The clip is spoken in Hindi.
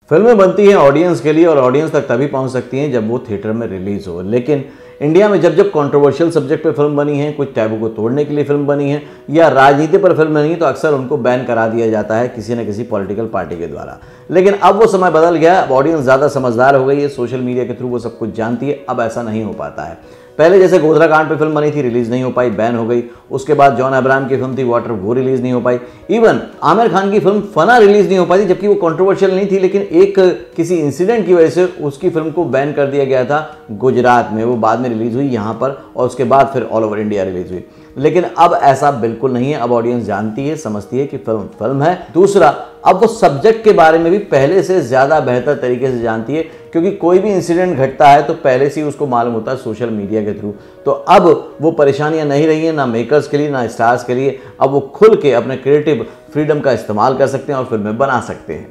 फिल्में बनती हैं ऑडियंस के लिए और ऑडियंस तक तभी पहुंच सकती हैं जब वो थिएटर में रिलीज हो। लेकिन इंडिया में जब कंट्रोवर्शियल सब्जेक्ट पे फिल्म बनी है, कुछ टैबू को तोड़ने के लिए फिल्म बनी है या राजनीति पर फिल्म बनी है, तो अक्सर उनको बैन करा दिया जाता है किसी न किसी पॉलिटिकल पार्टी के द्वारा। लेकिन अब वो समय बदल गया, अब ऑडियंस ज़्यादा समझदार हो गई है, सोशल मीडिया के थ्रू वो सब कुछ जानती है। अब ऐसा नहीं हो पाता है। पहले जैसे गोधरा कांड पे फिल्म बनी थी, रिलीज नहीं हो पाई, बैन हो गई। उसके बाद जॉन अब्राहम की फिल्म थी वाटर, वो रिलीज नहीं हो पाई। इवन आमिर खान की फिल्म फना रिलीज नहीं हो पाई थी, जबकि वो कंट्रोवर्शियल नहीं थी, लेकिन एक किसी इंसिडेंट की वजह से उसकी फिल्म को बैन कर दिया गया था गुजरात में। वो बाद में रिलीज हुई यहाँ पर और उसके बाद फिर ऑल ओवर इंडिया रिलीज हुई। लेकिन अब ऐसा बिल्कुल नहीं है। अब ऑडियंस जानती है, समझती है कि फिल्म फिल्म है। दूसरा, अब वो सब्जेक्ट के बारे में भी पहले से ज़्यादा बेहतर तरीके से जानती है, क्योंकि कोई भी इंसिडेंट घटता है तो पहले से ही उसको मालूम होता है सोशल मीडिया के थ्रू। तो अब वो परेशानियां नहीं रही हैं, ना मेकर्स के लिए ना स्टार्स के लिए। अब वो खुल के अपने क्रिएटिव फ्रीडम का इस्तेमाल कर सकते हैं और फिल्में बना सकते हैं।